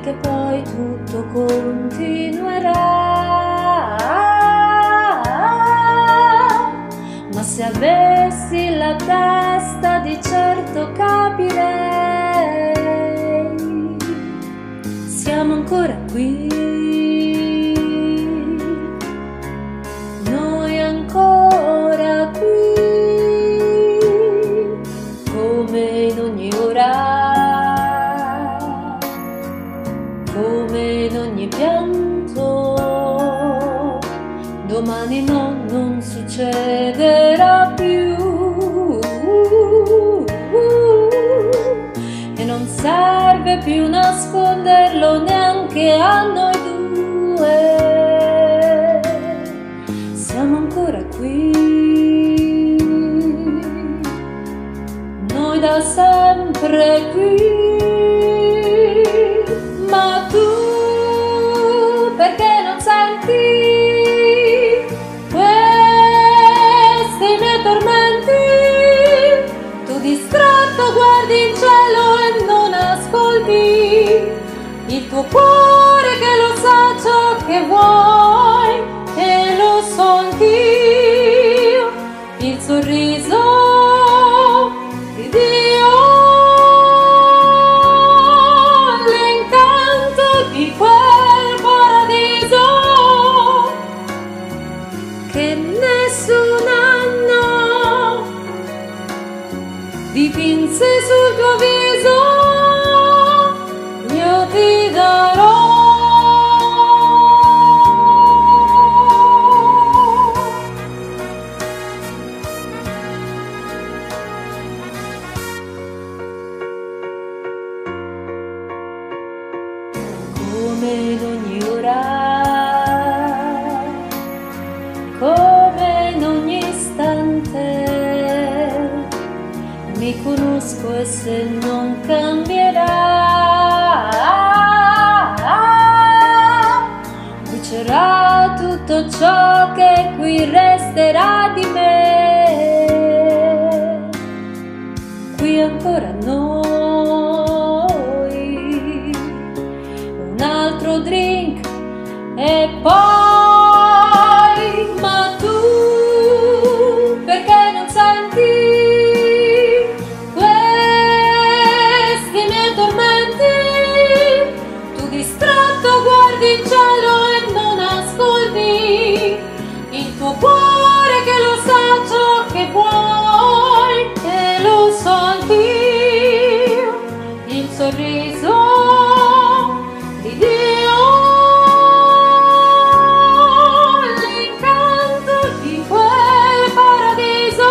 che poi tutto continuerà. Ma se avessi la testa di certo capirei, siamo ancora qui, noi ancora qui, come in ogni ora, come in ogni pianto. Domani no, non succederà più, e non serve più nasconderlo neanche a noi due. Siamo ancora qui, noi da sempre qui. Ma tu perché non senti questi miei tormenti? Tu distratto guardi in cielo e non ascolti il tuo cuore che lo sa ciò che vuoi, e lo so anch'io, il sorriso di Dio, l'incanto di quel paradiso che nessun anno dipinse sul tuo viso. Io ti darò come in ogni ora, come in ogni istante. Mi conosco e se non cambierà, brucerà tutto ciò che qui resterà di me. Qui ancora noi, un altro drink e poi. Ma tu perché non senti questi miei tormenti? Tu distratto guardi in cielo e non ascolti il tuo cuore che lo sa ciò che vuoi, e lo so anch'io, il sorriso di Dio, l'incanto di quel paradiso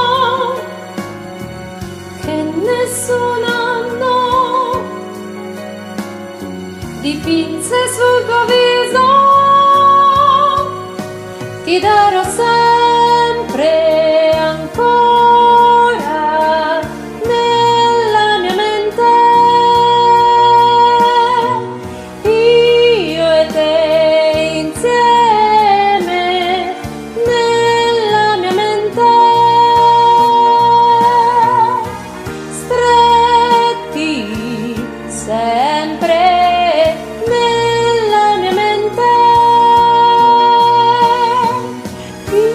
che nessun anno dipinse sul tuo viso. Ti darò sempre ancora nella mia mente, io e te insieme nella mia mente, stretti sempre nella mia mente.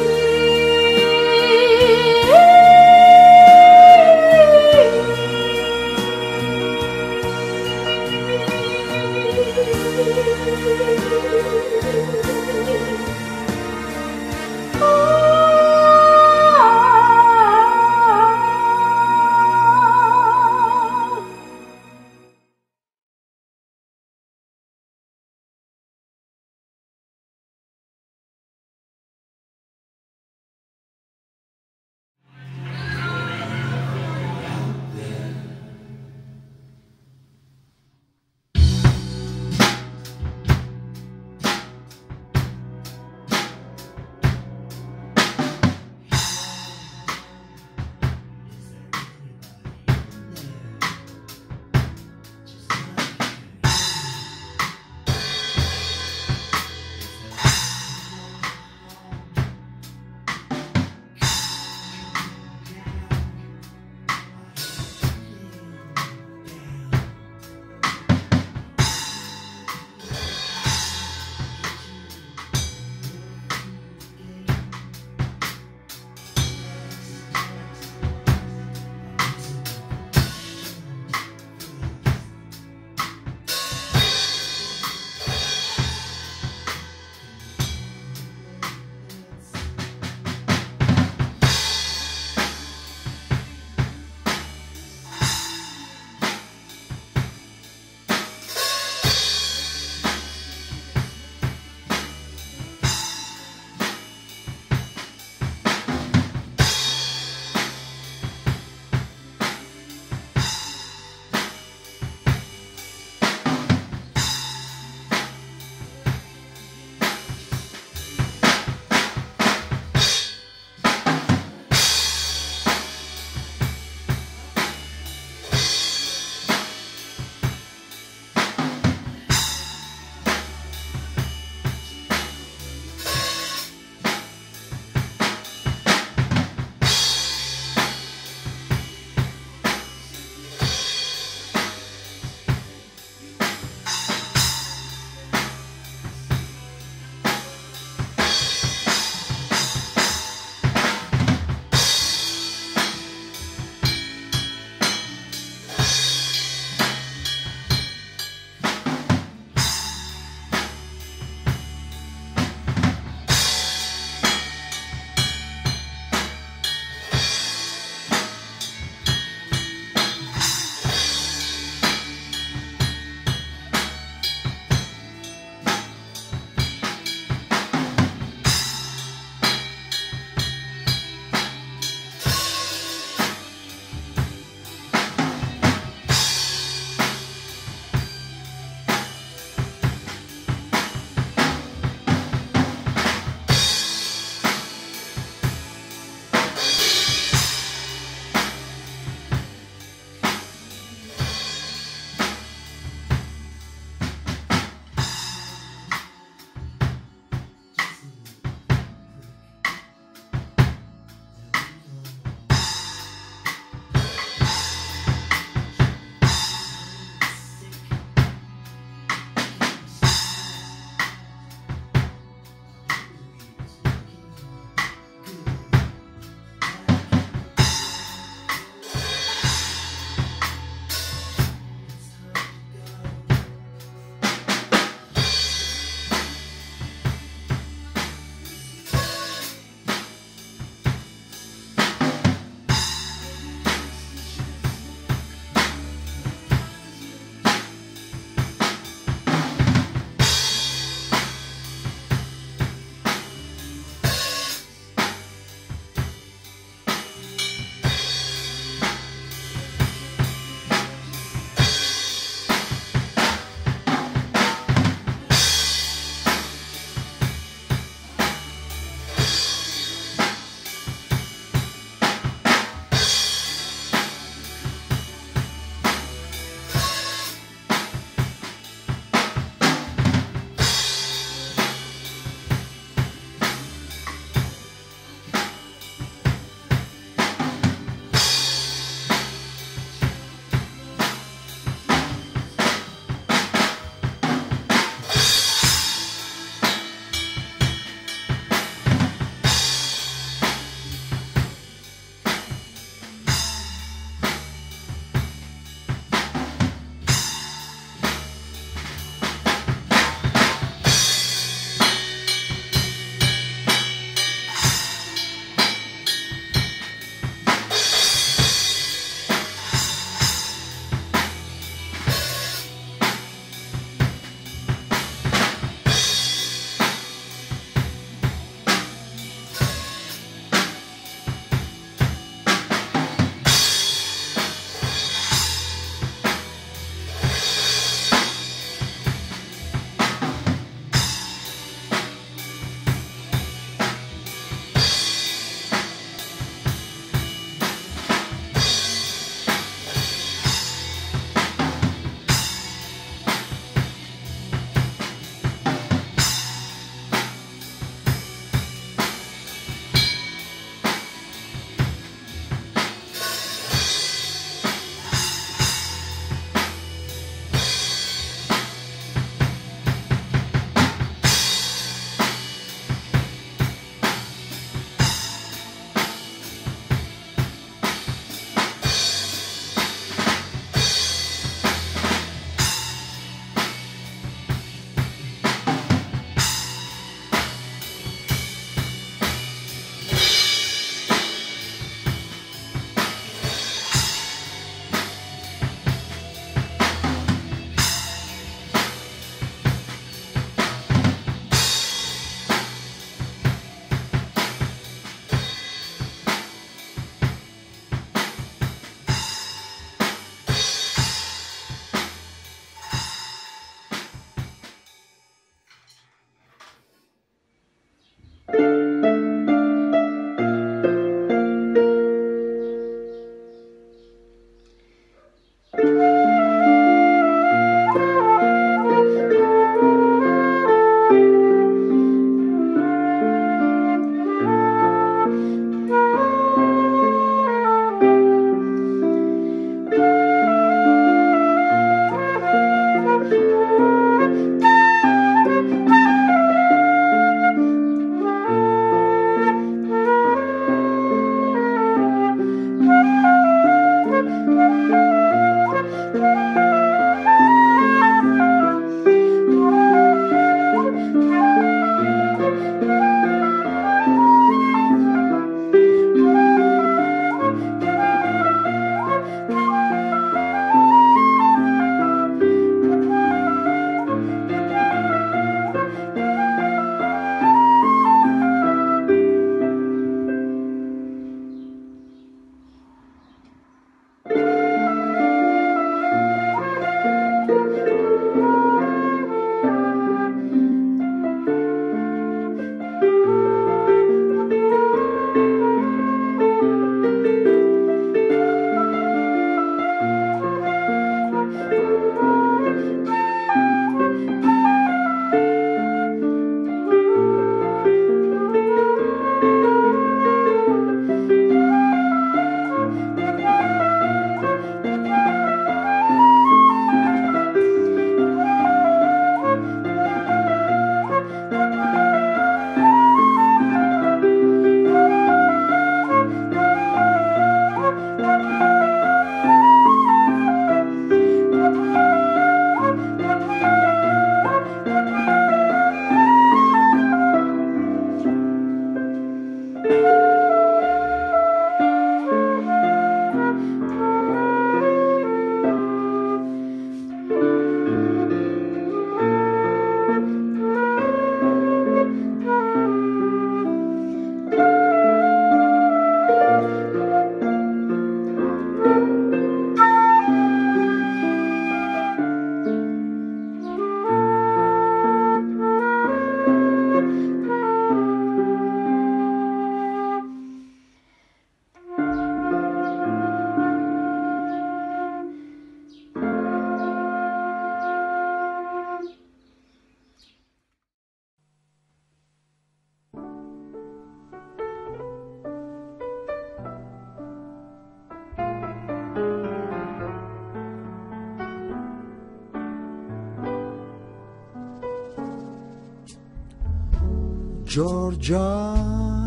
Georgia,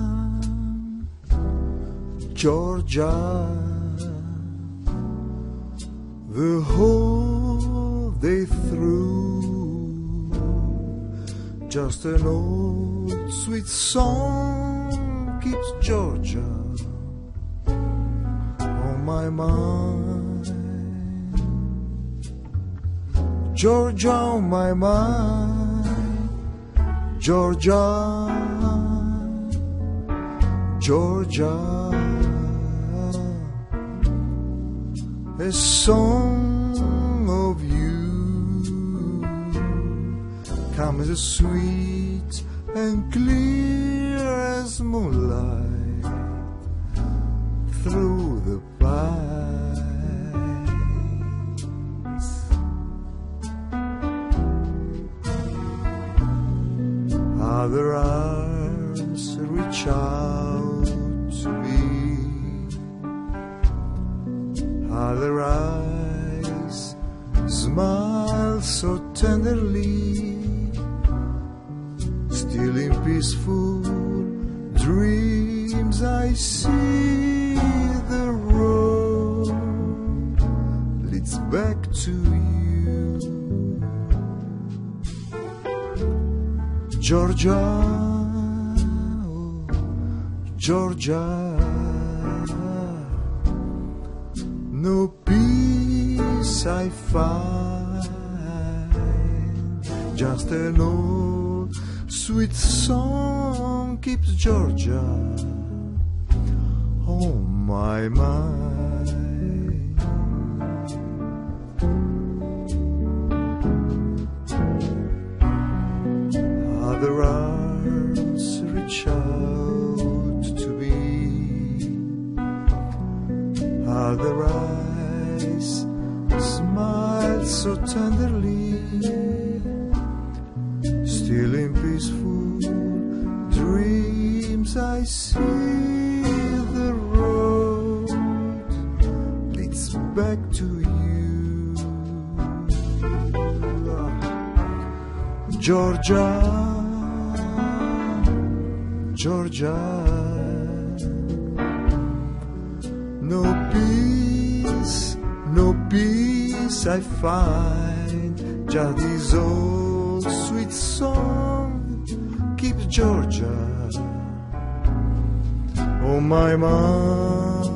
Georgia, the whole day through, just an old sweet song keeps Georgia on my mind. Georgia on my mind, Georgia, Georgia, a song of you comes as sweet and clear as moonlight through the pines. Other arms reach out to me, other eyes smile so tenderly, still in peaceful dreams I see the road leads back to you. Georgia, oh, Georgia, no peace I find, just an old sweet song keeps Georgia on my mind. Other arms reach out to me, other eyes so tenderly, still in peaceful dreams I see the road leads back to you, Georgia, Georgia. No peace, no peace I find, just this old sweet song keeps Georgia on my mind.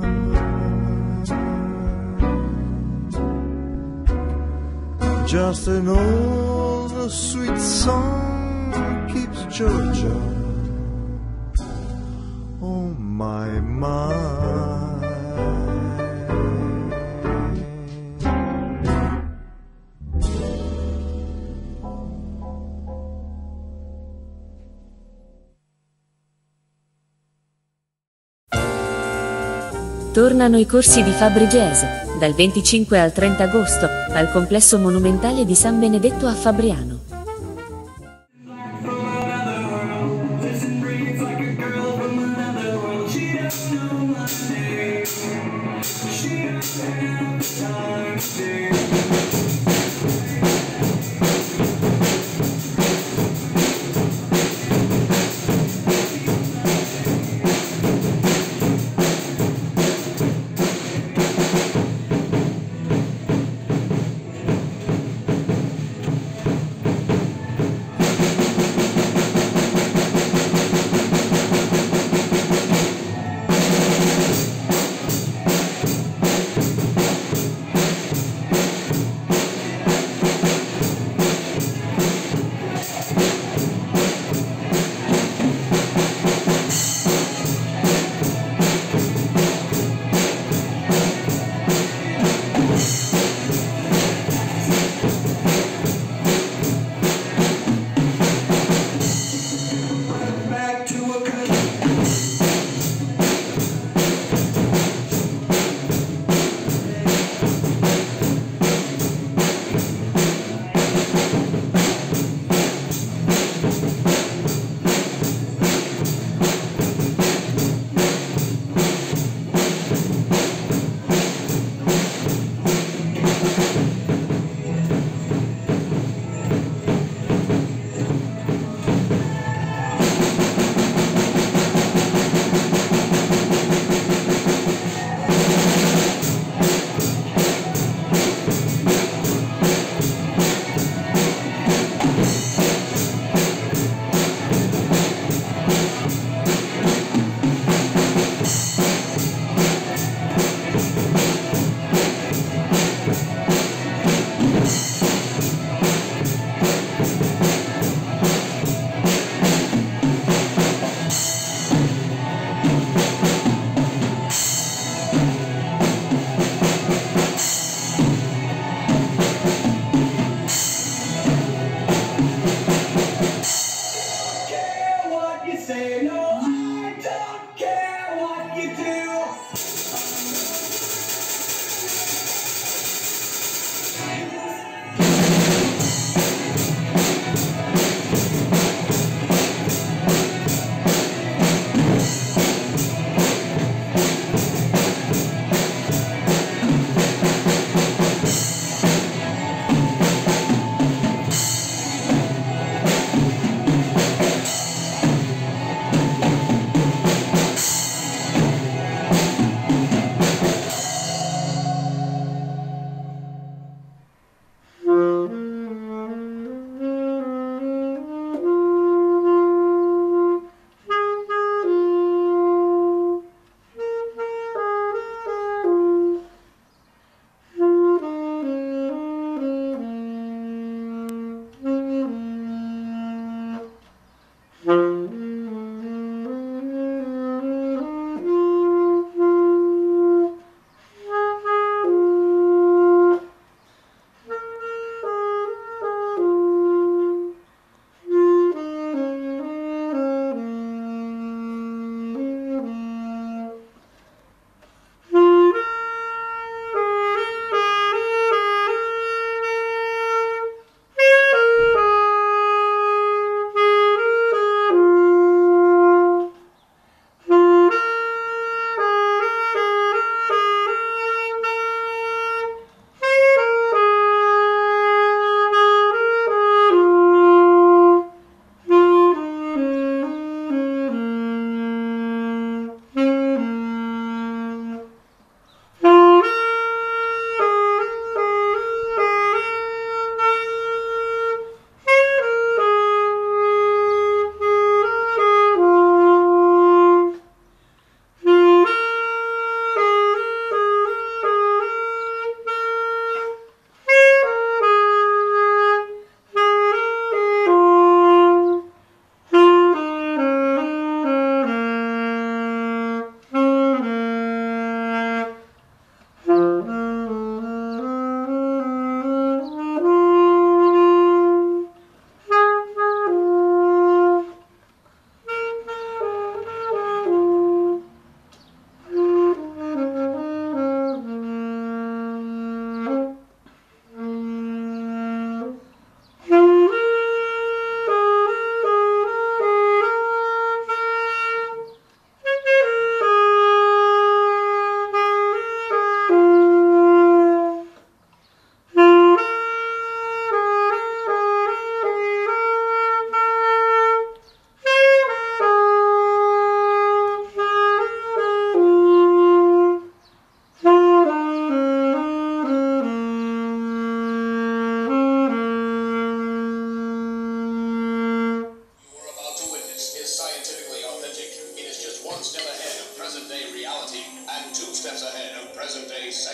Just an old sweet song keeps Georgia on my mind. Tornano i corsi di Fabbri Jazz, dal 25 al 30 agosto, al complesso monumentale di San Benedetto a Fabriano.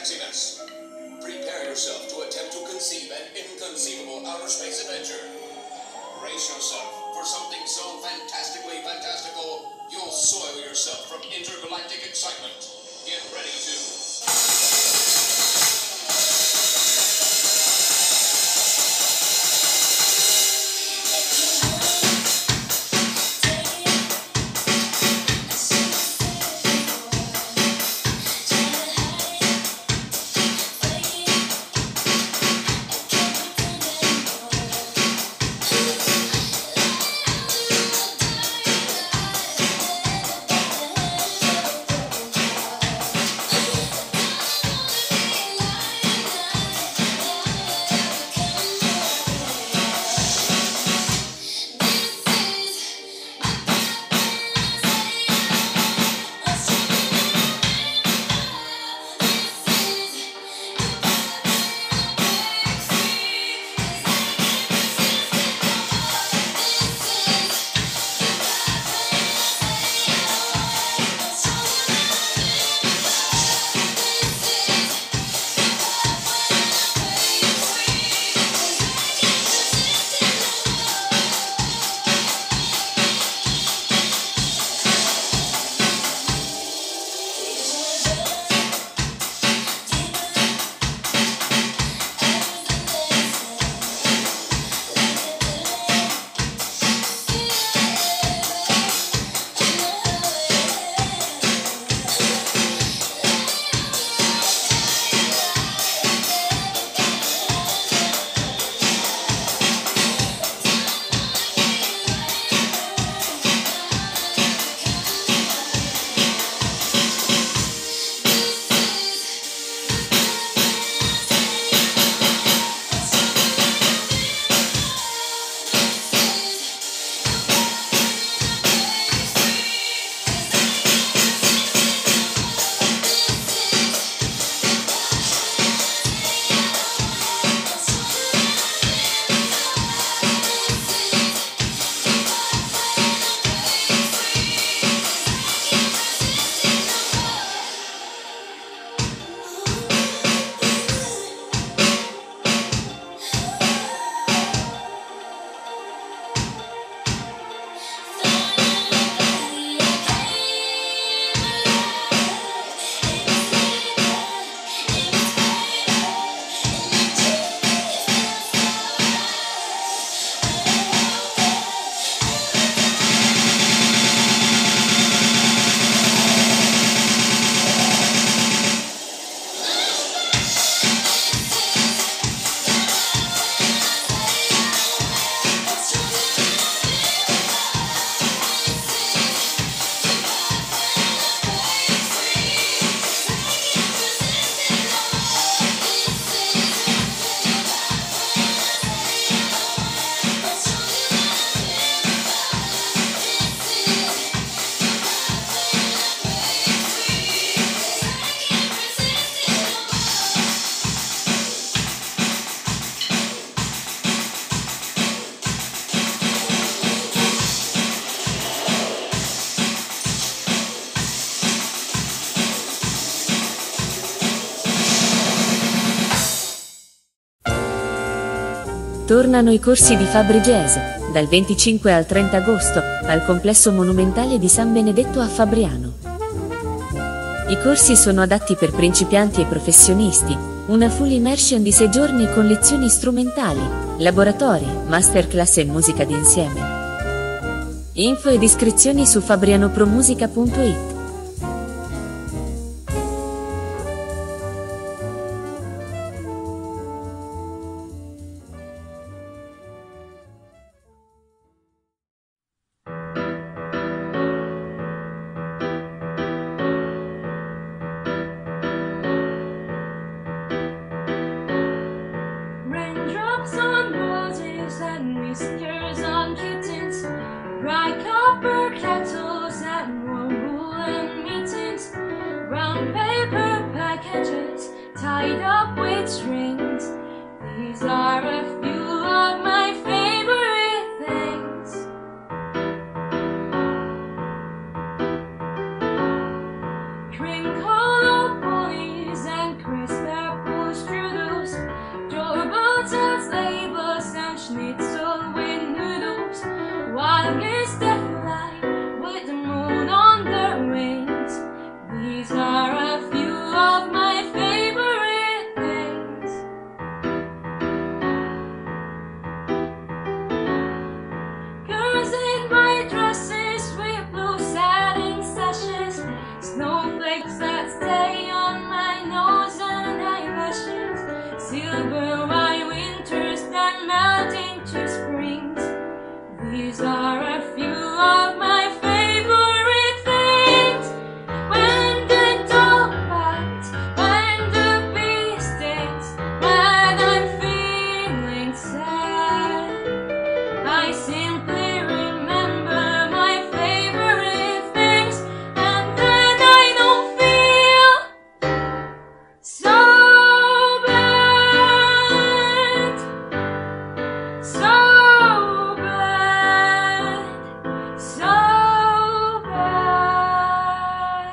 sexiness. Prepare yourself to attempt to conceive an inconceivable outer space adventure. Brace yourself for something so fantastically fantastical, you'll soil yourself from intergalactic excitement. Get ready to... Tornano i corsi di Fabri Jazz, dal 25 al 30 agosto, al complesso monumentale di San Benedetto a Fabriano. I corsi sono adatti per principianti e professionisti, una full immersion di 6 giorni con lezioni strumentali, laboratori, masterclass e musica d'insieme. Info ed iscrizioni su fabrianopromusica.it. Raindrops on roses and whiskers on kittens, bright copper kettles and warm woolen mittens, brown paper packages tied up with strings. These are a few of my favorite things. Crinkle boys and crisp silver white winters that melt into springs. These are a few of my favorite things. When the dog bites, when the bee stings, when I'm feeling sad, I simply remember my favorite things, and then I don't feel so bad, so bad, so bad.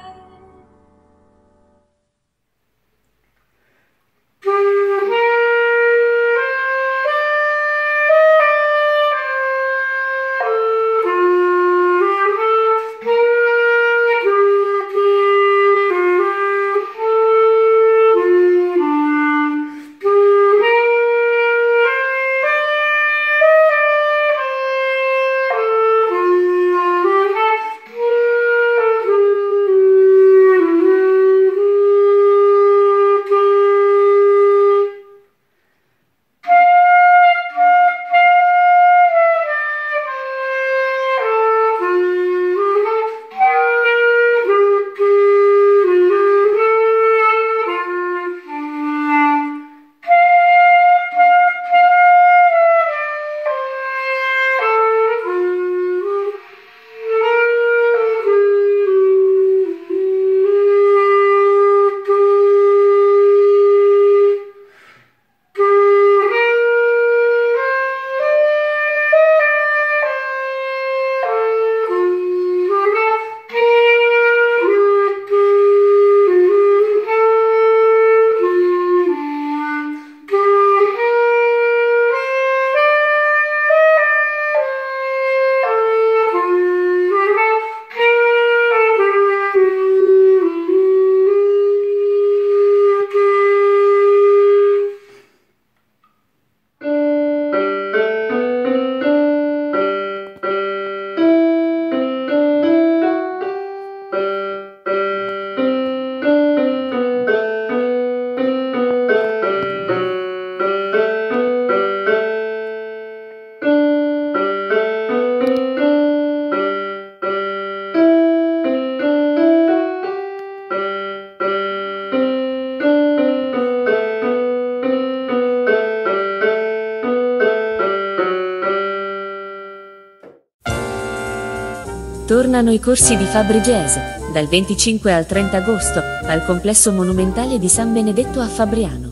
Tornano i corsi di Fabbri Jazz, dal 25 al 30 agosto, al complesso monumentale di San Benedetto a Fabriano.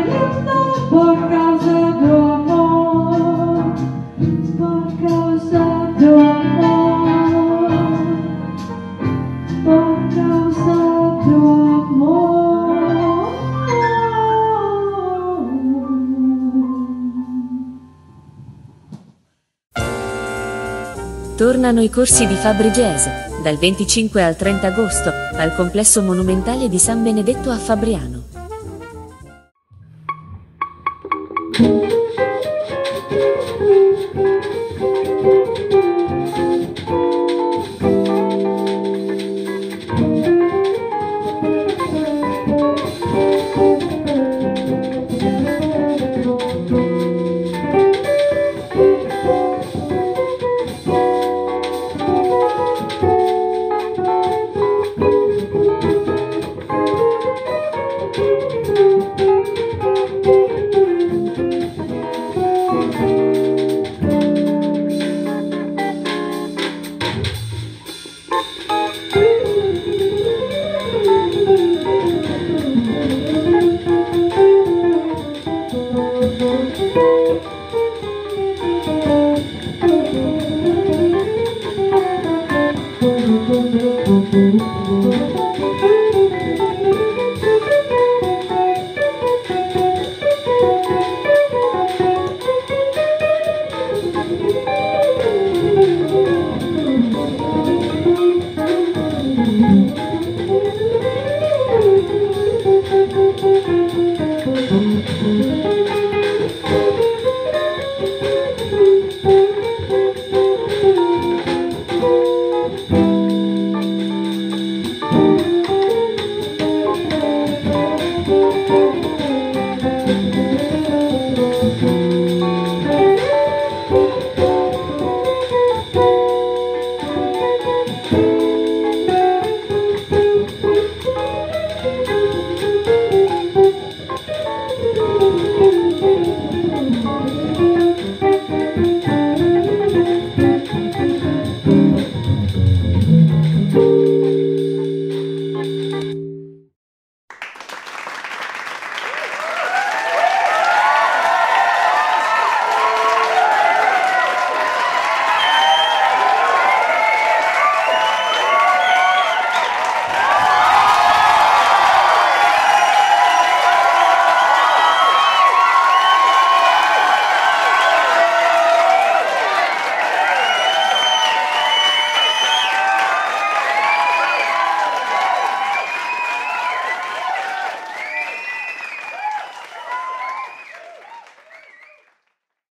por causa do amor, por causa do amor, por causa do amor. Tornano i corsi di Fabri Jazz, dal 25 al 30 agosto, al complesso monumentale di San Benedetto a Fabriano.